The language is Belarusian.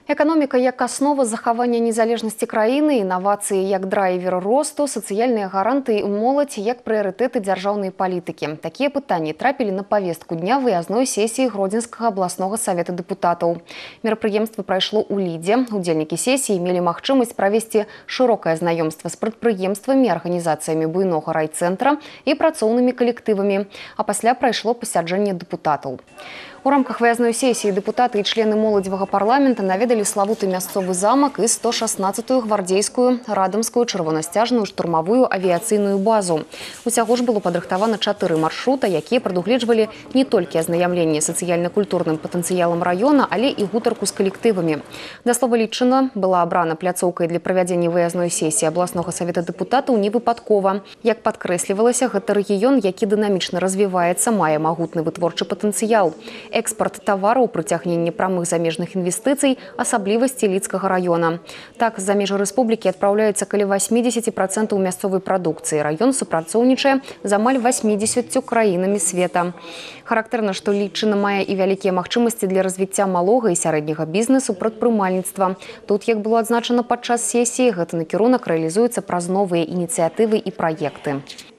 Экономика як основа захавання незалежнасці краіны, інавацыі як драйвер росту, сацыяльныя гаранты і моладзь як прыярытэты дзяржаўнай палітыкі. Такія пытанні трапілі на повестку дня выязной сесіі Гродзенскага абласнога савета дэпутатаў. Мерапрыемства прайшло ў Лідзе. Удзельнікі сесіі мелі магчымасць правесці шырокае знаёмства з прадпрыемствамі, арганізацыямі буйнога райцэнтра і працоўнымі калектывамі. А пасля прайшло пасяджэнне дэпутатаў. У рамках выязной сесіі дэпутаты і члены моладзевага парламента наведалі славуты мясцовы замак і 116-ю гвардзейскую радамскую чырвонасцяжную штурмавую авіяцыйную базу. Усяго ж было падрыхтавана 4 маршрута, якія прадугледжвалі не толькі азнаяўленне сацыяльна-культурным патэнцыялам раёна, але і гутарку з калектывамі. Да слова Лідчына была абрана пляцоўкай для правядзення выязной сесіі абласнога савета дэпутатаў не выпадкова. Як падкрэслівалася, гэта рэгіён, які дынамічна развіваецца, мае магутны вытворчы патэнцыял. Экспорт тавараў, прыцягненне прамых замежных інвестыцый, асаблівасці Лідскага раёна. Так, з-за межы рэспублікі адпраўляецца каля 80% мясцовай прадукцыі. Раён супрацоўнічае з амаль 80 краінамі света. Характэрна, што Лідчына мае і вялікія магчымасці для развіцця малога і сярэдняга бізнесу, прадпрымальніцтва. Тут, як было адзначана падчас сесіі, гэты накірунак рэалізуецца праз новыя ініцыятывы і праекты.